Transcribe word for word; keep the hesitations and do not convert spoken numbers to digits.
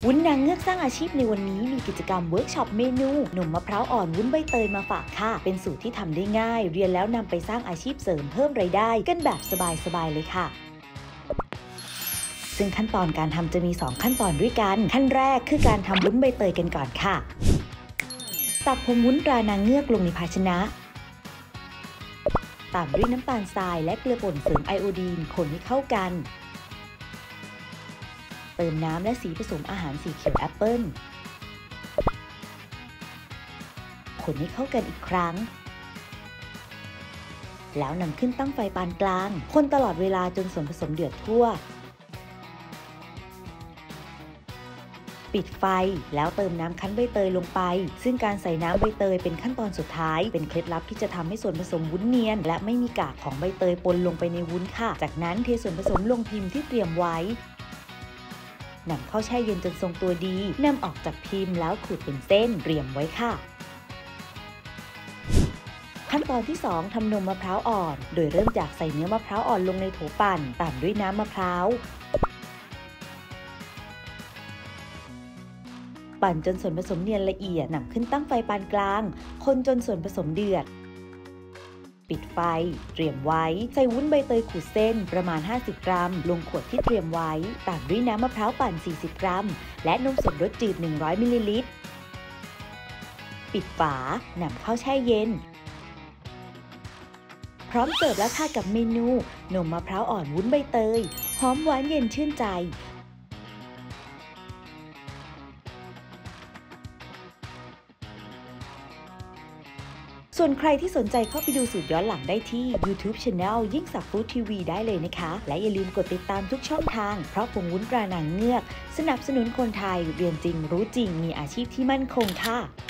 วุ้นนางเงือกสร้างอาชีพในวันนี้มีกิจกรรมเวิร์กช็อปเมนูนมมะพร้าวอ่อนวุ้นใบเตยมาฝากค่ะเป็นสูตรที่ทำได้ง่ายเรียนแล้วนำไปสร้างอาชีพเสริมเพิ่มรายได้กันแบบสบายๆเลยค่ะซึ่งขั้นตอนการทำจะมีสองขั้นตอนด้วยกันขั้นแรกคือการทำวุ้นใบเตยกันก่อนค่ะตักผงวุ้นตรานางเงือกลงในภาชนะตามด้วยน้ำตาลทรายและเกลือป่นเสริมไอโอดีนคนให้เข้ากันเติมน้ำและสีผสมอาหารสีเขียวแอปเปิ้ลคนให้เข้ากันอีกครั้งแล้วนำขึ้นตั้งไฟปานกลางคนตลอดเวลาจนส่วนผสมเดือดทั่วปิดไฟแล้วเติมน้ำคั้นใบเตยลงไปซึ่งการใส่น้ำใบเตยเป็นขั้นตอนสุดท้ายเป็นเคล็ดลับที่จะทำให้ส่วนผสมวุ้นเนียนและไม่มีกากของใบเตยปนลงไปในวุ้นค่ะจากนั้นเทส่วนผสมลงพิมพ์ที่เตรียมไว้นำเข้าแช่เย็นจนทรงตัวดีนำออกจากพิมพ์แล้วขูดเป็นเส้นเตรียมไว้ค่ะขั้นตอนที่สองทำนมมะพร้าวอ่อนโดยเริ่มจากใส่เนื้อมะพร้าวอ่อนลงในโถปั่นตามด้วยน้ำมะพร้าวปั่นจนส่วนผสมเนียนละเอียดนำขึ้นตั้งไฟปานกลางคนจนส่วนผสมเดือดปิดไฟเตรียมไว้ใส่วุ้นใบเตยขูดเส้นประมาณห้าสิบกรัมลงขวดที่เตรียมไว้ตามด้วยน้ำมะพร้าวปั่นสี่สิบกรัมและนมสดรสจืดหนึ่งร้อยมิลลิลิตรปิดฝานำเข้าแช่เย็นพร้อมเสิร์ฟแล้วค่ะกับเมนูนมมะพร้าวอ่อนวุ้นใบเตยหอมหวานเย็นชื่นใจส่วนใครที่สนใจเข้าไปดูสูตรย้อนหลังได้ที่ YouTube Channel ยิ่งศักดิ์ฟู้ดทีวีได้เลยนะคะและอย่าลืมกดติดตามทุกช่องทางเพราะผงวุ้นตรานางเงือกสนับสนุนคนไทยเรียนจริงรู้จริงมีอาชีพที่มั่นคงค่ะ